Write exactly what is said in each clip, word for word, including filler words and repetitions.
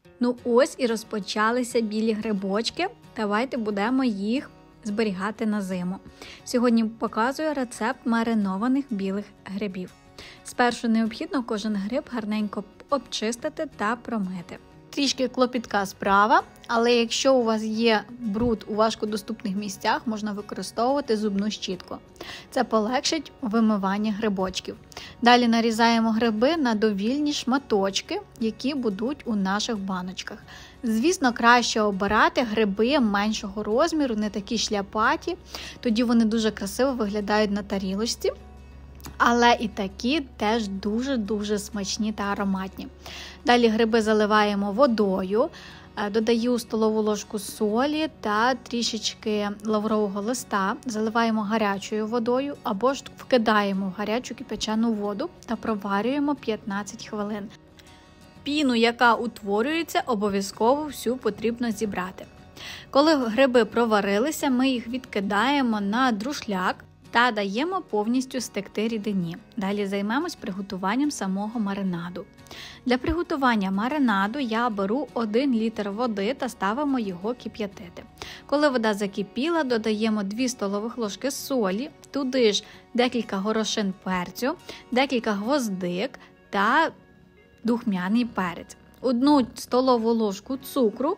Ну ось і розпочалися білі грибочки. Давайте будемо їх зберігати на зиму. Сьогодні показую рецепт маринованих білих грибів. Спершу необхідно кожен гриб гарненько обчистити та промити. Трішки клопітка справа, але якщо у вас є бруд у важкодоступних місцях, можна використовувати зубну щітку. Це полегшить вимивання грибочків. Далі нарізаємо гриби на довільні шматочки, які будуть у наших баночках. Звісно, краще обирати гриби меншого розміру, не такі шляпаті, тоді вони дуже красиво виглядають на тарілочці. Але і такі теж дуже-дуже смачні та ароматні. Далі гриби заливаємо водою, додаю столову ложку солі та трішечки лаврового листа, заливаємо гарячою водою або ж вкидаємо в гарячу кип'ячену воду та проварюємо п'ятнадцять хвилин. Піну, яка утворюється, обов'язково всю потрібно зібрати. Коли гриби проварилися, ми їх відкидаємо на друшляк та даємо повністю стекти рідині. Далі займемось приготуванням самого маринаду. Для приготування маринаду я беру один літр води та ставимо його кип'ятити. Коли вода закипіла, додаємо дві столових ложки солі, туди ж декілька горошин перцю, декілька гвоздик та духмяний перець. Одну столову ложку цукру.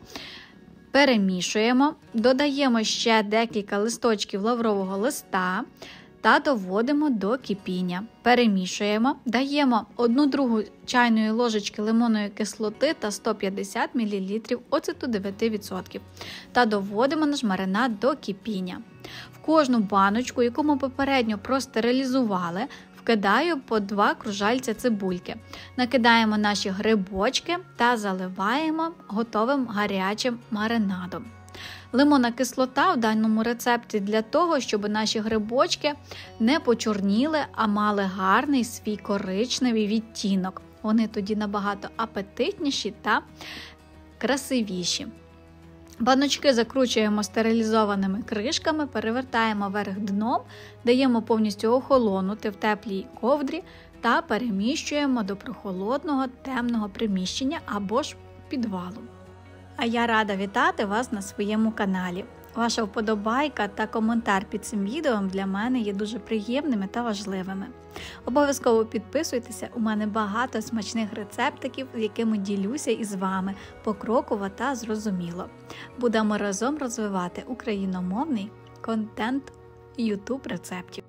Перемішуємо, додаємо ще декілька листочків лаврового листа та доводимо до кипіння. Перемішуємо, даємо одну другу чайної ложечки лимонної кислоти та сто п'ятдесят мілілітрів оцету дев'ять відсотків та доводимо наш маринад до кипіння. В кожну баночку, яку ми попередньо простерилізували, вкидаю по два кружальця цибульки. Накидаємо наші грибочки та заливаємо готовим гарячим маринадом. Лимонна кислота в даному рецепті для того, щоб наші грибочки не почорніли, а мали гарний свій коричневий відтінок. Вони тоді набагато апетитніші та красивіші. Баночки закручуємо стерилізованими кришками, перевертаємо вверх дном, даємо повністю охолонути в теплій ковдрі та переміщуємо до прохолодного темного приміщення або ж підвалу. А я рада вітати вас на своєму каналі. Ваша вподобайка та коментар під цим відео для мене є дуже приємними та важливими. Обов'язково підписуйтеся, у мене багато смачних рецептиків, з якими ділюся із вами покроково та зрозуміло. Будемо разом розвивати україномовний контент YouTube рецептів.